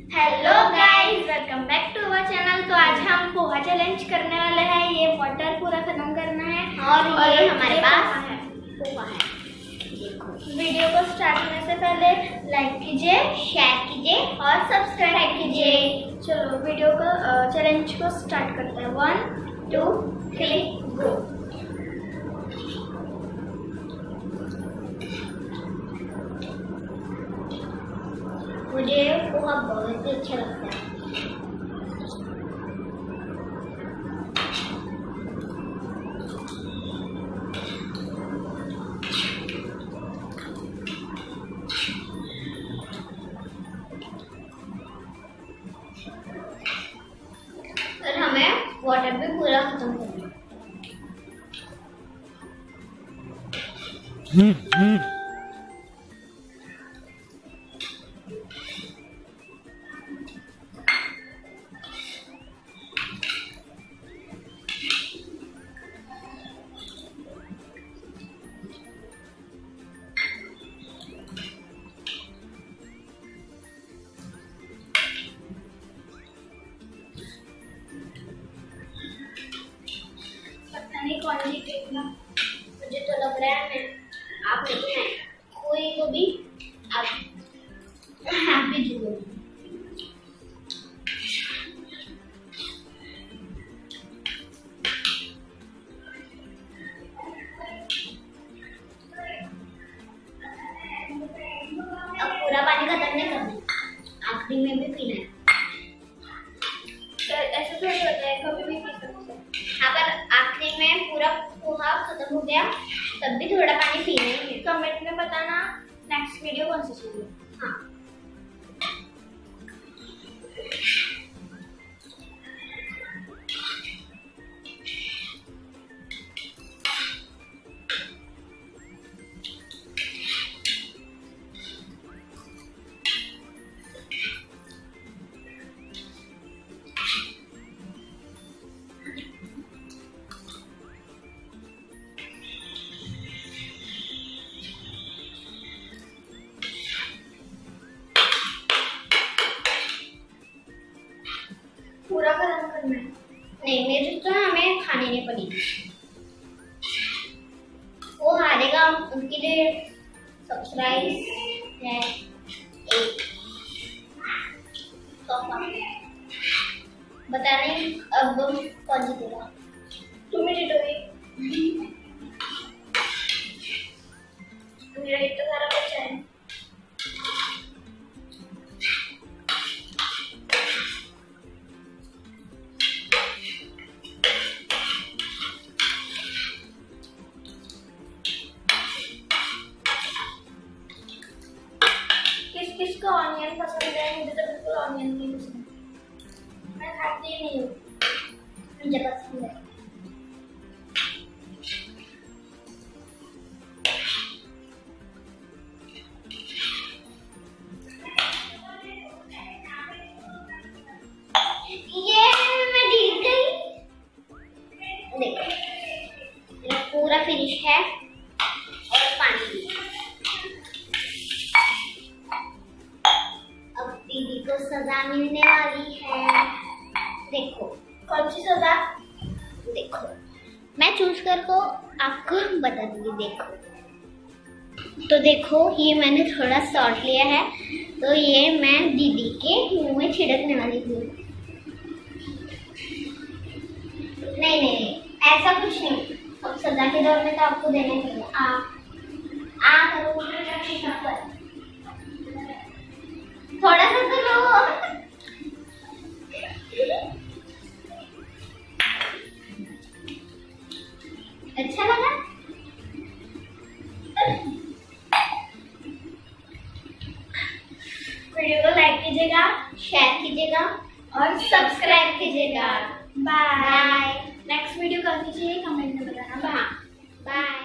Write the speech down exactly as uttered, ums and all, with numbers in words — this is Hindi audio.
Hello guys, welcome back to our channel. तो आज हम पोहा चैलेंज करने वाले हैं। ये वाटर पूरा खत्म करना है और, और ये हमारे पास है पोहा है। देखो, वीडियो को स्टार्ट करने से पहले लाइक कीजिए, शेयर कीजिए और सब्सक्राइब कीजिए। चलो वीडियो को चैलेंज को स्टार्ट करते हैं। One two three go. मुझे पोहा बहुत ही अच्छा लगता है। और हमें वाटर भी पूरा खत्म करना है। हम्म हम्म नहीं कौन जीतेगा, मुझे तो लग रहा है मैं आप नहीं है, कोई को भी आप आप भी जीतोगे। अब पूरा पानी खत्म नहीं करना, आखिरी में भी पीना है। ऐसा थोड़ी होता है, कभी भी पी सकते हैं। हाँ, पर आखिरी में पूरा पोहा खत्म हो गया तब भी थोड़ा पानी पीना है। कमेंट में बताना नेक्स्ट वीडियो कौन सी चाहिए। हाँ, पूरा खत्म करना है। नहीं, मेरे तो हमें खाने नहीं पड़ेगी। वो हारेगा, उनके लिए सब्सक्राइब है एक बता नहीं। अब कौन जीतेगा? तुम ही जीतोगे। मेरा इतना सारा बच्चा है। किसको ऑनियन पसंद है? मुझे तो बिल्कुल ऑनियन नहीं पसंद, मैं खाती ही नहीं हूँ। मुझे पसंद है। ये मैं जीत गई। देखो, मेरा पूरा फिनिश है और पानी भी। दीदी को सजा मिलने वाली है। देखो, कौन सी सजा? देखो, मैं चूज कर को आपको बता दूंगी। देखो, तो देखो, ये मैंने थोड़ा सॉल्ट लिया है, तो ये मैं दीदी के मुंह में छिड़कने वाली हूँ। नहीं नहीं, ऐसा कुछ नहीं। अब सजा के दौर में तो आपको देना चाहिए। आ आ करो, थोड़ा सा तो लो। अच्छा लगा? वीडियो को लाइक कीजिएगा, शेयर कीजिएगा और सब्सक्राइब कीजिएगा। बाय। नेक्स्ट वीडियो कब कीजिए कमेंट में बताना। Bye bye.